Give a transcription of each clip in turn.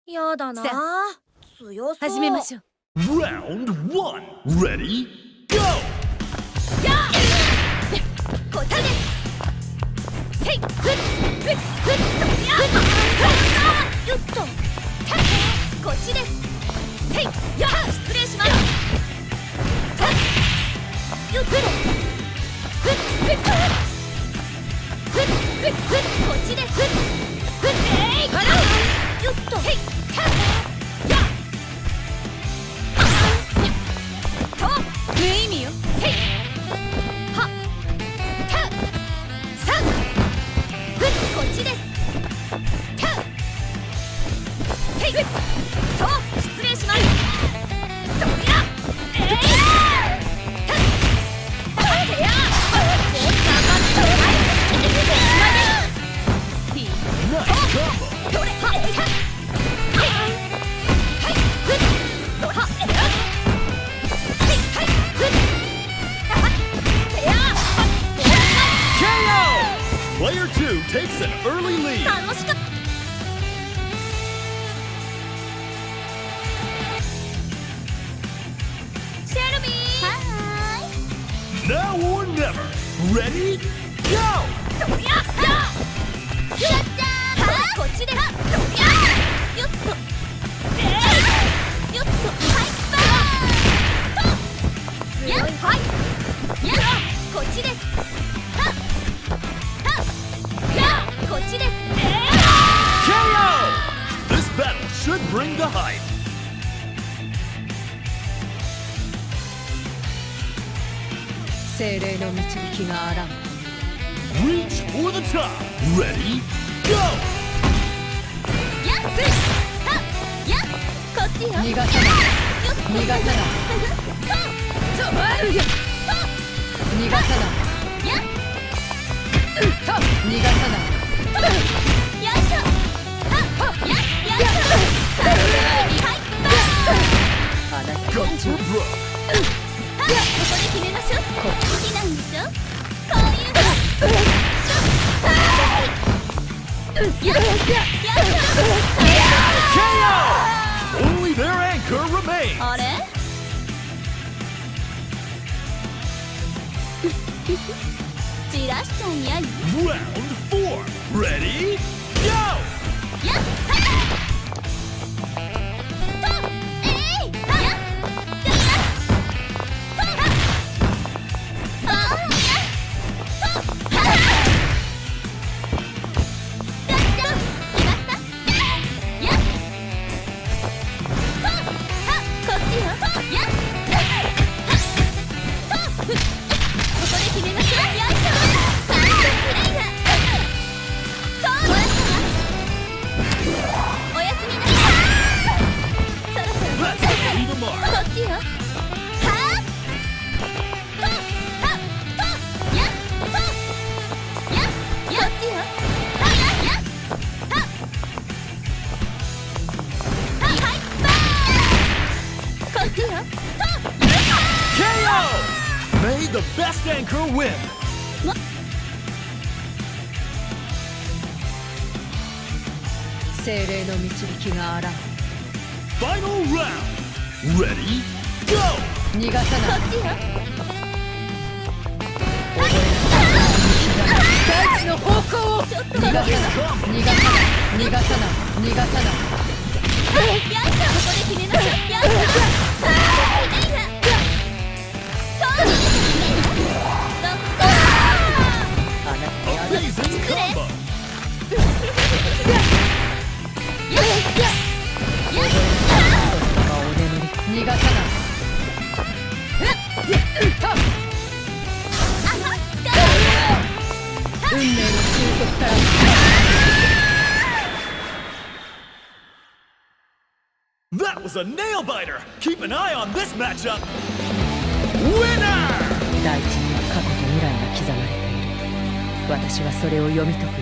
やだな。強そう。 始めましょう。 Round 1 Ready Go! やっこっちです。せいふっふっふっとやっよっとこっちです。せいや失礼します。よっとふっふっふっふっふっこっちです。ふっふっえいからよっとせいやと無意味よ。 せいはたさふっこっちです。たせいふっと失礼します。どやえいたたてや頑張っていい Nice combo! どれはえいたはいふっどはえいはいふってや KO! Player 2 takes an early lead. 楽しかった。シェルビーは Now or never. Ready Go! ーいどやややったーこっちです。どやよっとえいよっとはいバーンとやはいやこっちです。ははやこっちです。 KO! This battle should bring the hype. 精霊の導きがあらん。 Reach for the top. Ready Go! やっつはやこっちよ。 逃がさない。逃がさない。 と逃がさない。 や逃がさない。 よいしょはやよいしょはいバーンあなた Go が for broke. ここで決めましょう。好きなんでしょこういうのよっよっよっ KO! Only their anchor remains. あれじらしちゃいやい Round 4 Ready Go! やっはとえいはやじゃやとはあやとはじゃじゃ決まったやとはこっちよとやとここで決めましょう。よいしょさあきれいなそうもらったわおやすみなさい。そろそろ Let's see the こ mark. っちよ。はとはとやとややこっちよ。はややははいバーンこっちよ。と KO! May the best anchor win. 精霊の導きがあらん。 Final round. Ready Go! 逃がさない。 こっちよ。 大地の方向を逃がさない。逃がさない。逃がさない。逃がさない。 よいしょここで決めましょう。よいしょあーきれいなそうどっこあなたやる。 Amazing combo. よしよしお眠り。逃がさない。運命の忠告から。 That was a nail biter. Keep an eye on this matchup. Winner! 大地には過去と未来が刻まれている。私はそれを読み解くだ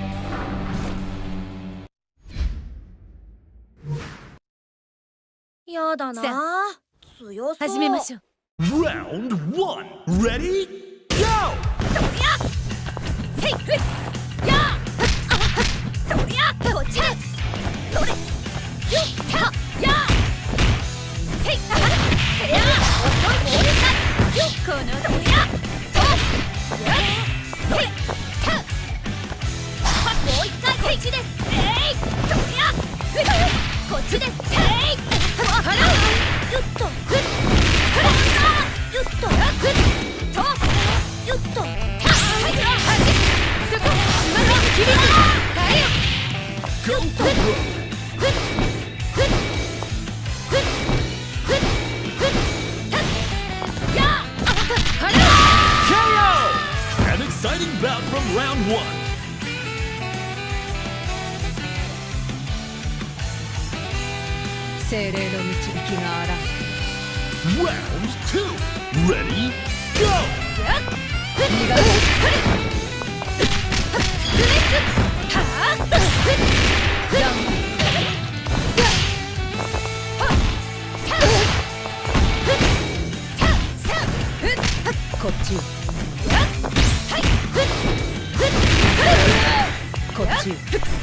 け。 やだな。強そう。 始めましょう。 Round 1 Ready Go! どりゃせいふっやどりゃこっちです。それよちです。はらよっとふっよっとふっとよっとはいはじそこまだ切りはいよっとふっふっふっふっふっふっやはら KO! An exciting bout from round 1. 精霊の導きがあらん。 Round 2. Ready? Go! 逃がジャンこっちこっち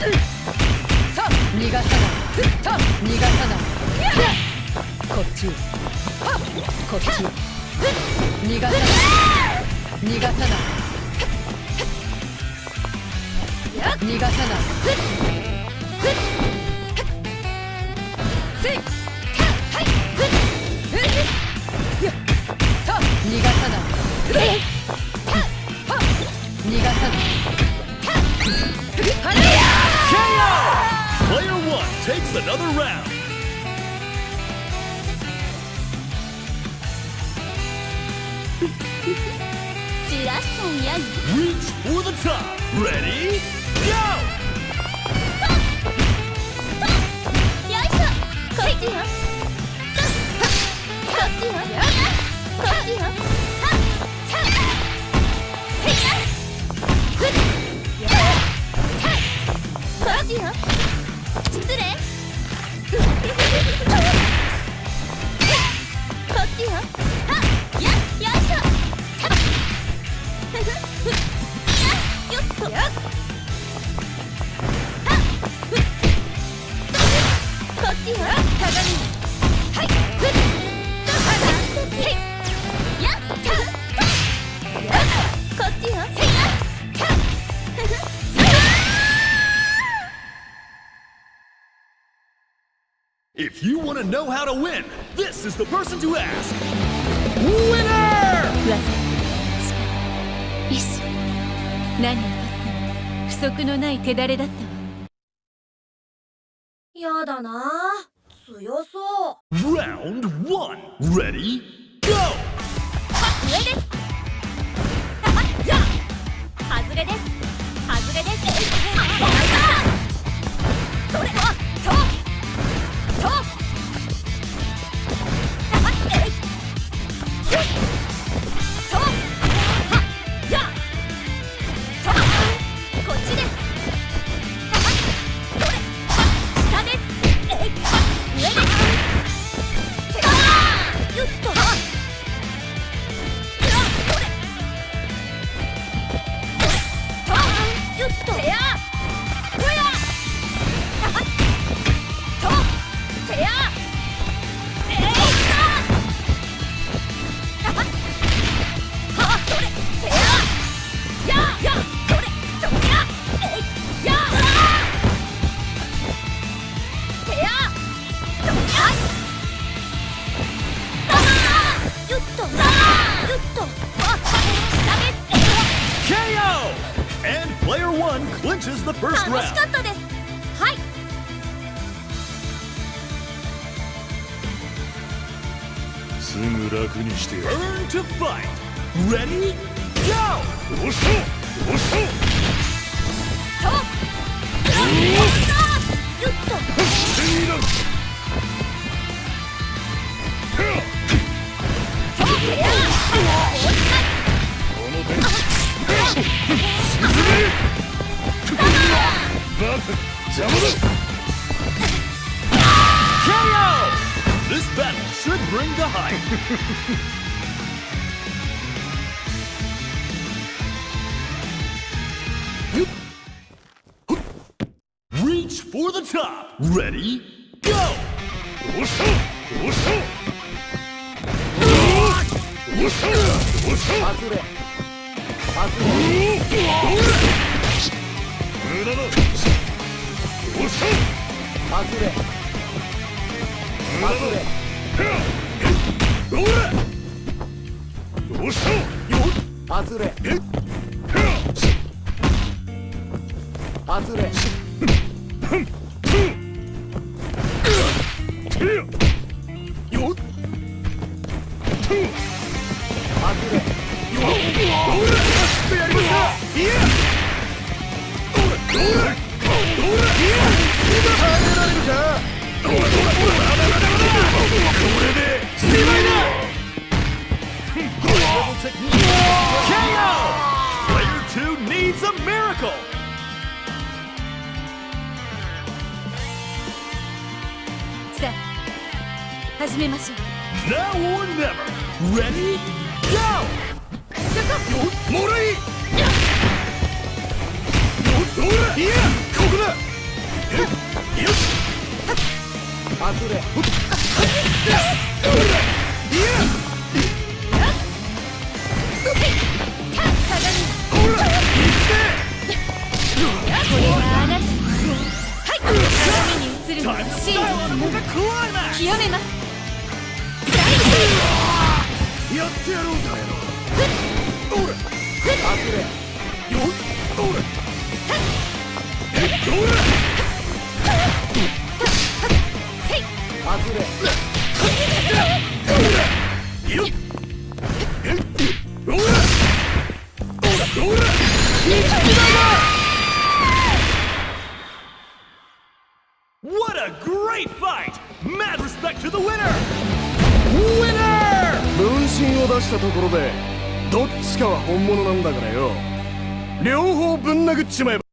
逃がさない逃がさないこっちこっち逃がさない逃がさない逃がさない逃がさない逃がさない KO! Player 1 takes another round. じらしとんや Reach for the top. Ready? Go! よいしょこっちよこっちよこっちよせいやふっこっちよ失礼こっちよよいしょよっとこっちよ鏡はいふっせいやこっちよせいや If you want to know how to win, this is the person to ask. Winner! 意志何をとっても不足のない手だれだったわ。やだな強そう。 Round 1. Ready? Go! 上です。や外れです。外れです。それはとこっちです。それ下です。上です。よっとそれよっとやほやとてや KO! And player 1 clinches the first 楽しか round. ったです。はい。 Turn to fight. Ready? Go! よっと。 KO! This battle should bring the hype. Reach for the top. Ready? Go! 外れ外れよっ外れとやりましたいや耐えられるかこれでしまいだ KO! Player 2 needs a miracle! さあ始めましょう Now or never! Ready? Go! よもらいいやここだよし外れいやほら行ってこれがあなたはい鏡に映るのが Time to 真 style 実 the climax! 極めますやってやろうぜほら外れよほらほら外れよっほらほら What a great fight! Mad respect to the winner! Winner! 分身を出したところでどっちかは本物なんだからよ両方ぶん殴っちまえば